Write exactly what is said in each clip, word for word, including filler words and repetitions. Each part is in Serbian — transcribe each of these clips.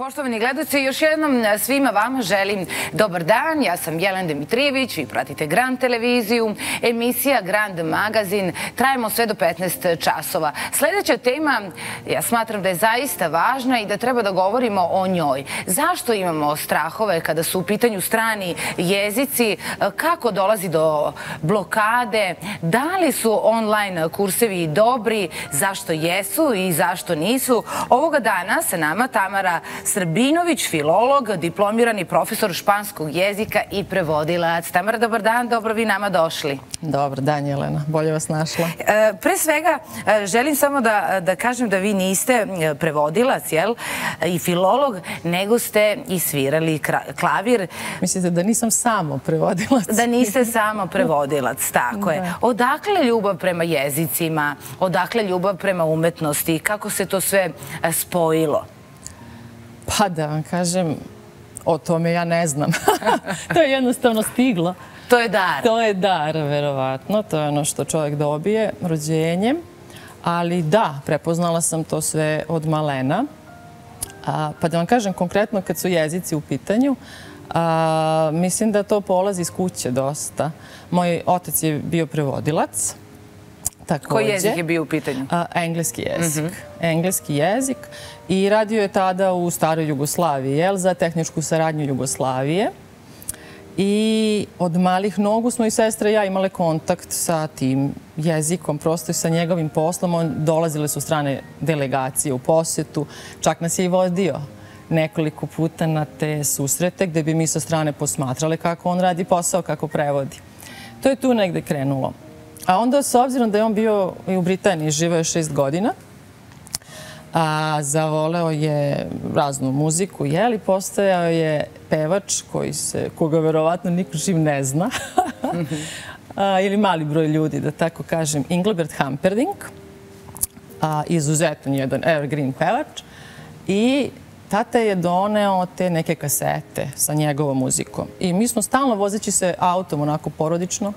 Poštovani gledaoci, još jednom svima vama želim dobar dan. Ja sam Jelena Dimitrijević, vi pratite Grand televiziju, emisija Grand magazin. Trajemo sve do petnaest časova. Sljedeća tema, ja smatram da je zaista važna i da treba da govorimo o njoj. Zašto imamo strahove kada su u pitanju strani jezici? Kako dolazi do blokade? Da li su online kursevi dobri? Zašto jesu i zašto nisu? Ovoga dana sa nama Tamara Srbinović, filolog, diplomirani profesor španskog jezika i prevodilac. Tamara, dobar dan, dobro vi nama došli. Dobar dan, Jelena, bolje vas našla. Pre svega, želim samo da kažem da vi niste prevodilac, jel, i filolog, nego ste i svirali klavir. Mislite da nisam samo prevodilac? Da niste samo prevodilac, tako je. Odakle ljubav prema jezicima, odakle ljubav prema umetnosti, kako se to sve spojilo? Pa da vam kažem, o tome ja ne znam. To je jednostavno stiglo. To je dar. To je dar, verovatno. To je ono što čovjek dobije rođenjem. Ali da, prepoznala sam to sve od malena. Pa da vam kažem, konkretno kad su jezici u pitanju, mislim da to polazi iz kuće dosta. Moj otac je bio prevodilac. Koji jezik je bio u pitanju? Engleski jezik. Engleski jezik. I radio je tada u staroj Jugoslaviji, za tehničku saradnju Jugoslavije. I od malih nogu smo i sestra i ja imale kontakt sa tim jezikom, prosto i sa njegovim poslom. Dolazile su strane delegacije u posetu, čak nas je i vodio nekoliko puta na te susrete gde bi mi sa strane posmatrale kako on radi posao, kako prevodi. To je tu negde krenulo. A onda, s obzirom da je on bio i u Britaniji, živeo je šest godina, a zavoleo je raznu muziku, jeli, postojao je pevač koga verovatno niko živ ne zna, ili mali broj ljudi, da tako kažem, Engelbert Humperdinck, izuzetan jedan evergreen pevač, i tata je doneo te neke kasete sa njegovom muzikom. I mi smo stalno, vozeći se autom, onako porodično,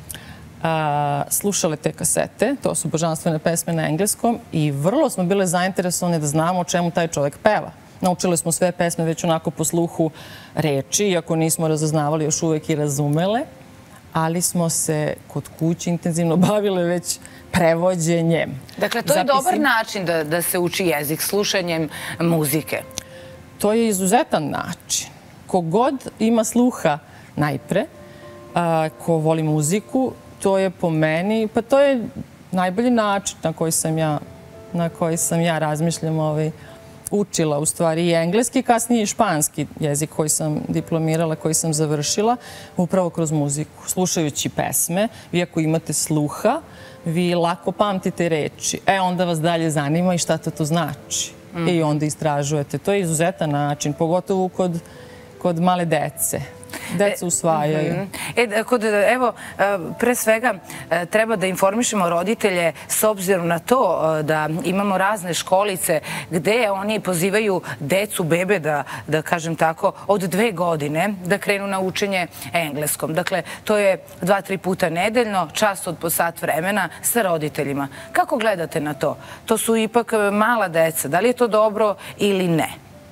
slušale te kasete, to su božanstvene pesme na engleskom, i vrlo smo bile zainteresovane da znamo o čemu taj čovjek peva. Naučile smo sve pesme već onako po sluhu reči, iako nismo razaznavali još uvek i razumele, ali smo se kod kuće intenzivno bavile već prevođenjem. Dakle, to je dobar način da se uči jezik, slušanjem muzike. To je izuzetan način. Kogod ima sluha najpre, ko voli muziku, to je po meni, pa to je najbolji način na koji sam ja, na koji sam ja razmišljam, učila u stvari i engleski, kasnije i španski jezik koji sam diplomirala, koji sam završila, upravo kroz muziku. Slušajući pesme, vi ako imate sluha, vi lako pamtite reči. E, onda vas dalje zanima i šta to to znači. I onda istražujete. To je izuzetan način, pogotovo kod male dece. Deca usvajaju. Evo, pre svega treba da informišemo roditelje s obzirom na to da imamo razne školice gde oni pozivaju decu, bebe, da kažem tako, od dve godine da krenu na učenje engleskom. Dakle, to je dva, tri puta nedeljno, čas od po sat vremena sa roditeljima. Kako gledate na to? To su ipak mala deca. Da li je to dobro ili ne?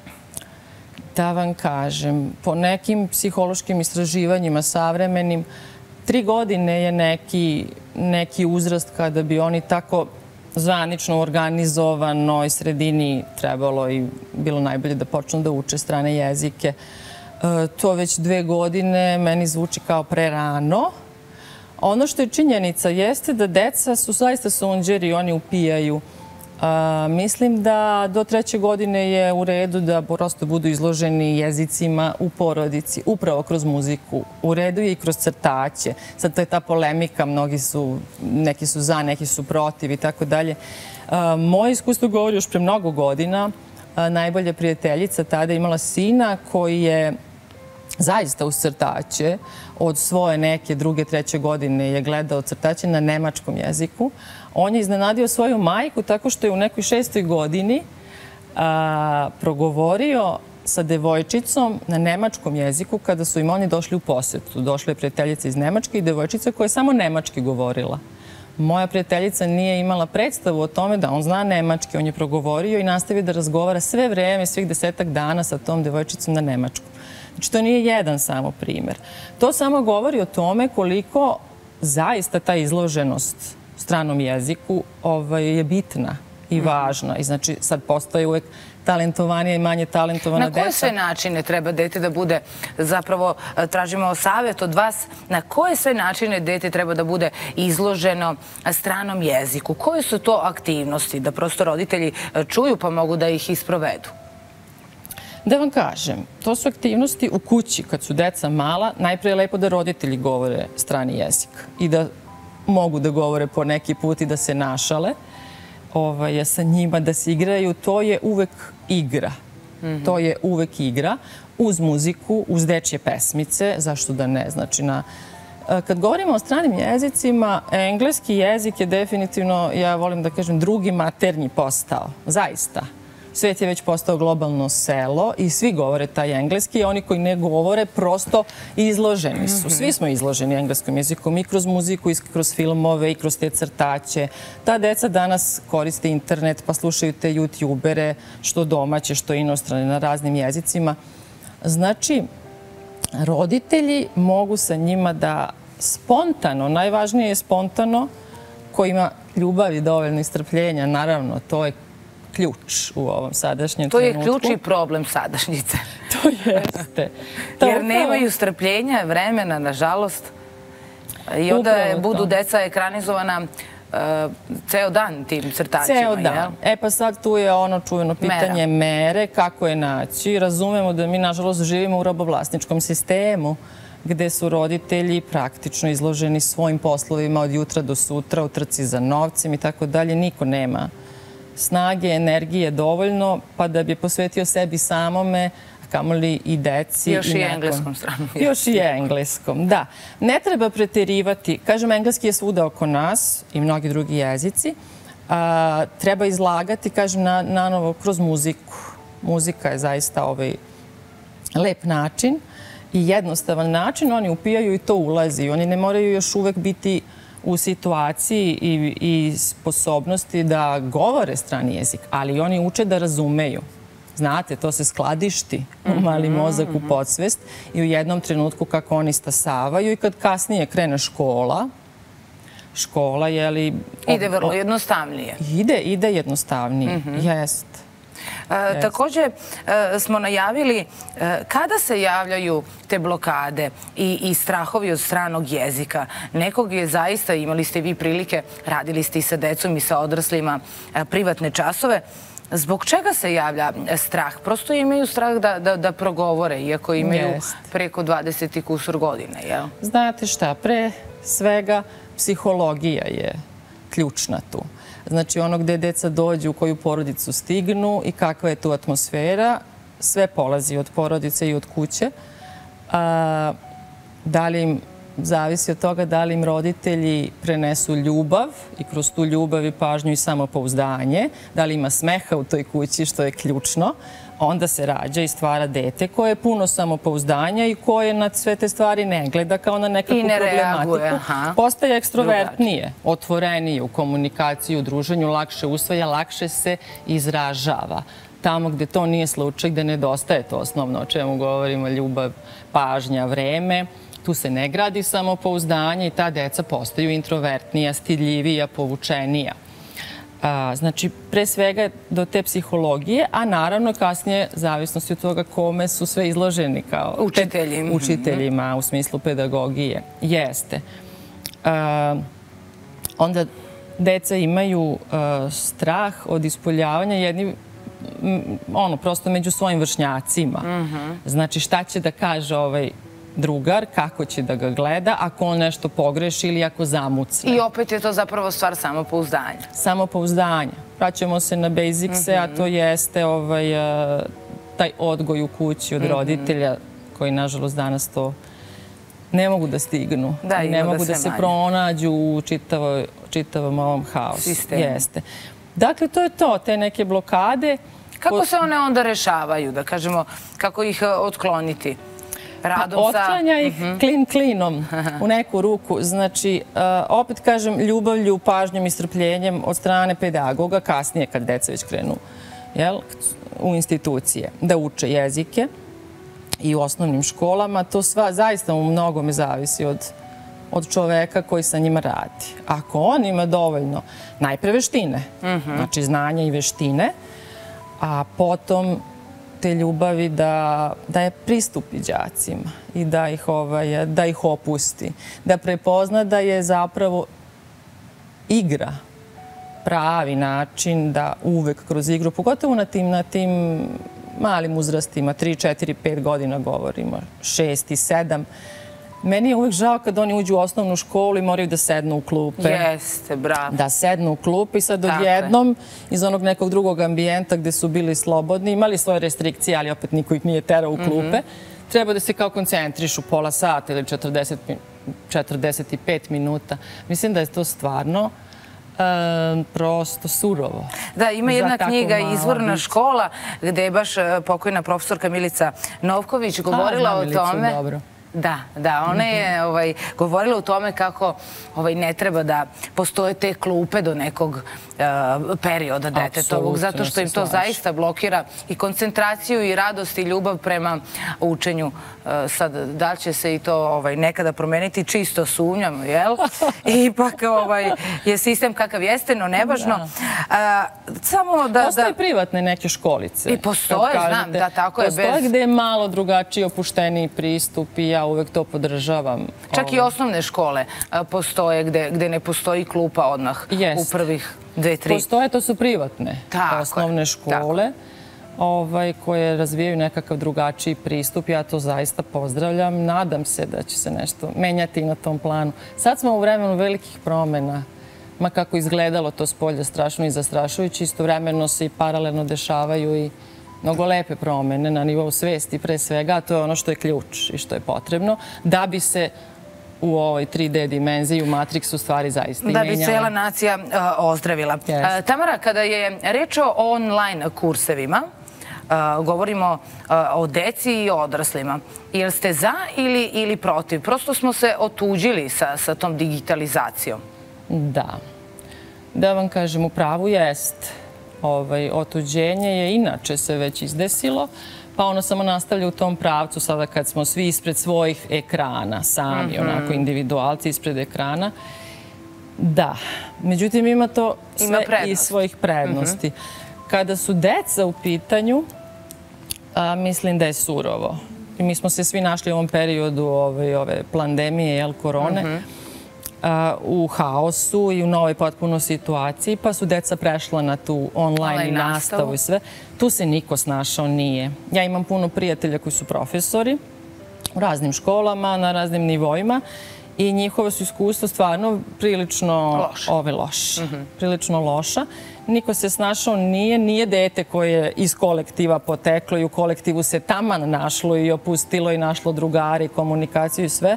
Da vam kažem, po nekim psihološkim istraživanjima savremenim, tri godine je neki uzrast kada bi oni tako zvanično u organizovanoj sredini trebalo i bilo najbolje da počnu da uče strane jezike. To već dve godine meni zvuči kao prerano. Ono što je činjenica jeste da deca su zaista sunđeri, oni upijaju. Mislim da do treće godine je u redu da prosto budu izloženi jezicima u porodici, upravo kroz muziku. U redu je i kroz crtaće. Sad to je ta polemika, mnogi su, neki su za, neki su protiv i tako dalje. Moje iskustvo govori još pre mnogo godina. Najbolja prijateljica tada imala sina koji je zaista uz crtaće od svoje neke druge, treće godine je gledao crtaće na nemačkom jeziku. On je iznenadio svoju majku tako što je u nekoj šestoj godini progovorio sa devojčicom na nemačkom jeziku kada su im oni došli u posetu. Došla je prijateljica iz Nemačke i devojčica koja je samo nemački govorila. Moja prijateljica nije imala predstavu o tome da on zna nemački, on je progovorio i nastavio da razgovara sve vreme, svih desetak dana sa tom devojčicom na nemačkom. Znači, to nije jedan samo primer. To samo govori o tome koliko zaista ta izloženost stranom jeziku je bitna i važna. I znači, sad postoje uvek talentovanija i manje talentovana deca. Na koje sve načine treba dete da bude, zapravo tražimo savjet od vas, na koje sve načine dete treba da bude izloženo stranom jeziku? Koje su to aktivnosti da prosto roditelji čuju pa mogu da ih isprovedu? Da vam kažem, to su aktivnosti u kući kad su deca mala. Najprije je lepo da roditelji govore strani jezik i da mogu da govore po neki put i da se našale sa njima, da se igraju. To je uvek igra. To je uvek igra uz muziku, uz dečje pesmice. Zašto da ne? Znači, kad govorimo o stranim jezicima, engleski jezik je definitivno, ja volim da kažem, drugi maternji postao. Zaista. Svet je već postao globalno selo i svi govore taj engleski, a oni koji ne govore prosto izloženi su. Svi smo izloženi engleskom jezikom i kroz muziku, i kroz filmove, i kroz te crtače. Ta deca danas koriste internet pa slušaju te youtubere, što domaće, što inostrane, na raznim jezicima. Znači, roditelji mogu sa njima da spontano, najvažnije je spontano, ko ima ljubav i dovoljno istrpljenja, naravno, to je ključ u ovom sadašnjem trenutku. To je ključ i problem sadašnjice. To jeste. Jer nemaju strpljenja, vremena, nažalost. I onda budu deca ekranizovana ceo dan tim crtačima. Ceo dan. E pa sad tu je ono čuveno pitanje mere, kako je naći. Razumemo da mi, nažalost, živimo u robovlasničkom sistemu gde su roditelji praktično izloženi svojim poslovima od jutra do sutra, u trci za novcem i tako dalje. Niko nema snage, energije dovoljno, pa da bi posvetio sebi samome, kamoli i deci. Još i engleskom stranom. Još i engleskom, da. Ne treba preterivati. Kažem, engleski je svuda oko nas i mnogi drugi jezici. Treba izlagati, kažem, nanovo kroz muziku. Muzika je zaista ovaj lep način i jednostavan način. Oni upijaju i to ulazi. Oni ne moraju još uvek biti u situaciji i sposobnosti da govore strani jezik, ali oni uče da razumeju. Znate, to se skladišti u mali mozak, u podsvest i u jednom trenutku kako oni stasavaju i kad kasnije krene škola, škola je li... Ide vrlo jednostavnije. Ide, ide jednostavnije, jest. Također smo najavili kada se javljaju te blokade i strahovi od stranog jezika. Nekog je zaista, imali ste vi prilike, radili ste i sa decom i sa odraslima privatne časove. Zbog čega se javlja strah? Prosto imaju strah da progovore, iako imaju preko dvadeset i kusur godine, jel? Znate šta, pre svega psihologija je ključna tu. Znači, ono gde deca dođu, u koju porodicu stignu i kakva je tu atmosfera, sve polazi od porodice i od kuće. Da li im zavisi od toga da li im roditelji prenesu ljubav i kroz tu ljubav i pažnju i samopouzdanje, da li ima smeha u toj kući, što je ključno, onda se rađa i stvara dete koje je puno samopouzdanja i koje na sve te stvari ne gleda kao na nekakvu problematiku. Postaje ekstrovertnije, otvorenije u komunikaciji, u druženju, lakše usvaja, lakše se izražava. Tamo gde to nije slučaj, gde nedostaje to osnovno o čemu govorimo, ljubav, pažnja, vreme, tu se ne gradi samopouzdanje i ta deca postaju introvertnija, stidljivija, povučenija. Znači, pre svega do te psihologije, a naravno kasnije zavisnosti od toga kome su sve izloženi kao učiteljima u smislu pedagogije. Jeste. Onda deca imaju strah od ispoljavanja jedni ono, prosto među svojim vršnjacima. Znači, šta će da kaže ovaj drugar, kako će da ga gleda, ako on nešto pogreši ili ako zamucne. I opet je to zapravo stvar samopouzdanja. Samopouzdanja. Vraćamo se na basics-e, a to jeste taj odgoj u kući od roditelja koji, nažalost, danas to ne mogu da stignu. Ne mogu da se pronađu u čitavom ovom haosu. Jeste. Dakle, to je to, te neke blokade. Kako se one onda rešavaju, da kažemo, kako ih otkloniti? radom sa... Otklanja ih klin klinom u neku ruku. Znači, opet kažem, ljubavlju, pažnjom i strpljenjem od strane pedagoga, kasnije kad deca već krenu u institucije, da uče jezike i u osnovnim školama. To sva zaista u mnogome zavisi od od čoveka koji sa njima radi. Ako on ima dovoljno, najpre veštine, znači znanja i veštine, a potom te ljubavi da je pristupi đacima i da ih opusti, da prepozna da je zapravo igra pravi način da uvek kroz igru, pogotovo na tim malim uzrastima, tri, četiri, pet godina govorimo, šest i sedam, meni je uvijek žao kad oni uđu u osnovnu školu i moraju da sednu u klupe. Jeste, bravo. Da sednu u klupe i sad odjednom iz onog nekog drugog ambijenta gde su bili slobodni, imali svoje restrikcije, ali opet niko ih nije terao u klupe, treba da se kao koncentrišu pola sata ili četrdeset pet minuta. Mislim da je to stvarno prosto surovo. Da, ima jedna knjiga Izvorna škola gde je baš pokojna profesorka Milica Novković govorila o tome. Da, da, ona je govorila o tome kako ne treba da postoje te klupe do nekog perioda detetovog, zato što im to zaista blokira i koncentraciju i radost i ljubav prema učenju. Sad, da li će se i to nekada promeniti, čisto sumnjam, jel? Ipak je sistem kakav jeste, no nevažno. Postoje privatne neke školice. I postoje, znam, da, tako je. Postoje gde je malo drugačiji, opušteniji pristup i ja uvek to podržavam. Čak i osnovne škole postoje gde ne postoji klupa odmah u prvih dve, tri. Postoje, to su privatne osnovne škole koje razvijaju nekakav drugačiji pristup. Ja to zaista pozdravljam. Nadam se da će se nešto menjati na tom planu. Sad smo u vremenu velikih promjena. Ma kako izgledalo to spolje strašno i zastrašujući, istovremeno se i paralelno dešavaju i mnogo lepe promjene na nivou svesti pre svega, a to je ono što je ključ i što je potrebno da bi se u ovoj tri D dimenziji, u Matrixu stvari zaista i menjala. Da bi cijela nacija ozdravila. Tamara, kada je reč o online kursevima, govorimo o deci i odraslima, jel ste za ili protiv? Prosto smo se otuđili sa tom digitalizacijom. Da. Da vam kažem, u pravu jest. Otuđenje je inače se već izdesilo, pa ono samo nastavlja u tom pravcu sada kad smo svi ispred svojih ekrana, sami, onako individualci ispred ekrana. Da. Međutim, ima to sve i svojih prednosti. Kada su deca u pitanju, mislim da je surovo. I mi smo se svi našli u ovom periodu ove pandemije, korone, u haosu i u novoj potpuno situaciji, pa su deca prešla na tu online nastavu i sve. Tu se niko snašao nije. Ja imam puno prijatelja koji su profesori u raznim školama, na raznim nivoima i njihova su iskustva stvarno prilično loša. Prilično loša. Niko se snašao nije, nije dete koje je iz kolektiva poteklo i u kolektivu se taman našlo i opustilo i našlo drugari, komunikaciju i sve.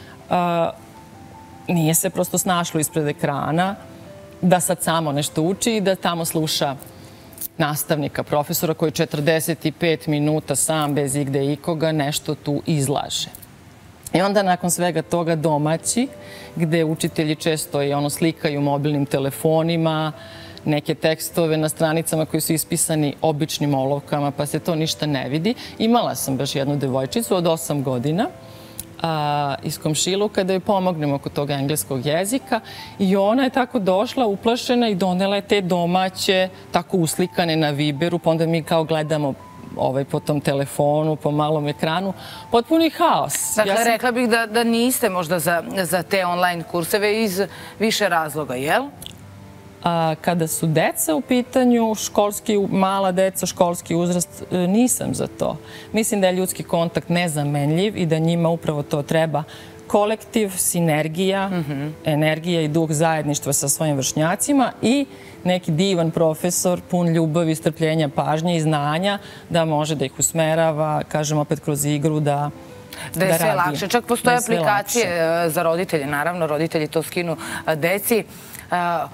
Nije se prosto snašlo ispred ekrana da sad samo nešto uči i da tamo sluša nastavnika, profesora koji četrdeset pet minuta sam bez igde ikoga nešto tu izlaže. I onda nakon svega toga domaći, gde učitelji često i ono slikaju mobilnim telefonima, neke tekstove na stranicama koji su ispisani običnim olovkama, pa se to ništa ne vidi. Imala sam baš jednu devojčicu od osam godina iz komšiluka da joj pomognem oko toga engleskog jezika i ona je tako došla uplašena i donela je te domaće tako uslikane na Viberu, pa onda mi kao gledamo po tom telefonu, po malom ekranu. Potpuni haos. Dakle, rekla bih da niste možda za te online kurseve iz više razloga, jel? Kada su deca u pitanju, mala deca, školski uzrast, nisam za to. Mislim da je ljudski kontakt nezamenljiv i da njima upravo to treba. Kolektiv, sinergija, energija i duh zajedništva sa svojim vršnjacima i neki divan profesor, pun ljubavi, strpljenja, pažnje i znanja da može da ih usmerava, kažem opet kroz igru, da radi. Da je sve lakše. Čak postoje aplikacije za roditelje, naravno, roditelji to skinu deci.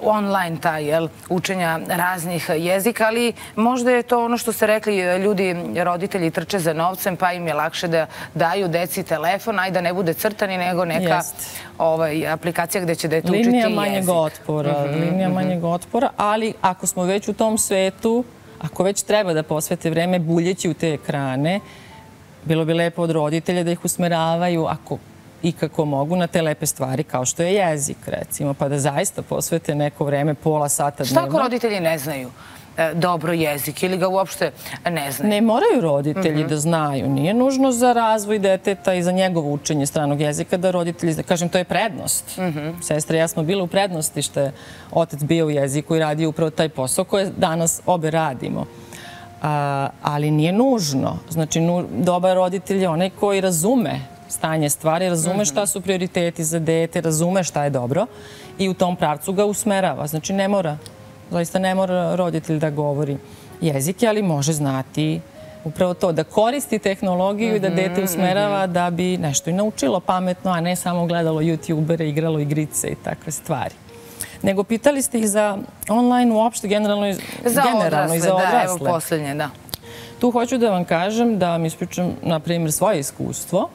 online taj, jel, učenja raznih jezika, ali možda je to ono što ste rekli, ljudi, roditelji trče za novcem, pa im je lakše da daju deci telefon, aj da ne bude crtani, nego neka aplikacija gde će dete učiti jezik. Linija manjeg otpora, linija manjeg otpora, ali ako smo već u tom svetu, ako već treba da posvete vreme buljeći u te ekrane, bilo bi lepo od roditelja da ih usmeravaju, ako i kako mogu, na te lepe stvari kao što je jezik, recimo, pa da zaista posvete neko vreme, pola sata dnevno. Šta ako roditelji ne znaju dobro jezik ili ga uopšte ne znaju? Ne moraju roditelji da znaju. Nije nužno za razvoj deteta i za njegovo učenje stranog jezika da roditelji, kažem, to je prednost. Sestra i ja smo bile u prednosti što je otac bio u jeziku i radio upravo taj posao koje danas obe radimo. Ali nije nužno. Znači, dobar roditelj je onaj koji razume stanje stvari, razume šta su prioriteti za dete, razume šta je dobro i u tom pravcu ga usmerava. Znači, ne mora, zaista ne mora roditelj da govori jezike, ali može znati upravo to, da koristi tehnologiju i da dete usmerava da bi nešto i naučilo pametno, a ne samo gledalo youtubere, igralo igrice i takve stvari. Nego pitali ste ih za online uopšte, generalno i za odrasle. Da, evo poslednje, da. Tu hoću da vam kažem, da vam ispričam, na primjer, svoje iskustvo.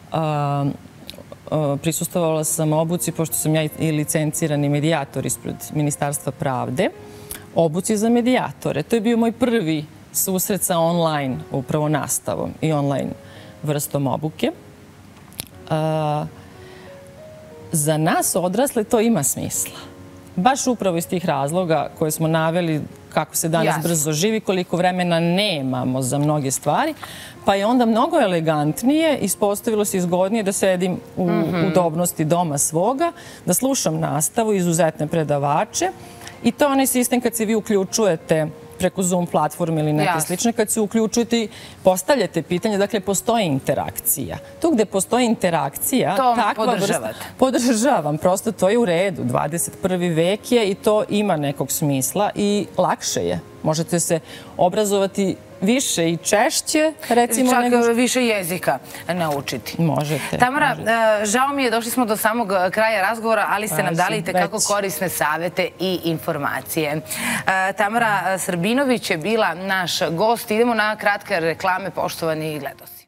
Prisustvovala sam obuci, pošto sam ja i licencirani medijator ispred Ministarstva pravde, obuci za medijatore. To je bio moj prvi susret sa online upravo nastavom i online vrstom obuke. Za nas odrasle to ima smisla. Baš upravo iz tih razloga koje smo naveli, kako se danas brzo živi, koliko vremena nemamo za mnoge stvari, pa je onda mnogo elegantnije, ispostavilo se izgodnije da sedim u udobnosti doma svoga, da slušam nastavu, izuzetne predavače i to je onaj sistem kad se vi uključujete preko Zoom platforme ili neke slične, kad se uključujete i postavljate pitanje, dakle, postoji interakcija. Tu gde postoji interakcija, takva vrsta... Podržavam, prosto to je u redu. dvadeset prvi vek je i to ima nekog smisla i lakše je. Možete se obrazovati više i češće, recimo... Čak više jezika naučiti. Možete. Tamara, žao mi je, došli smo do samog kraja razgovora, ali ste nam dali itekako korisne savete i informacije. Tamara Srbinović je bila naš gost. Idemo na kratke reklame, poštovani gledaoci.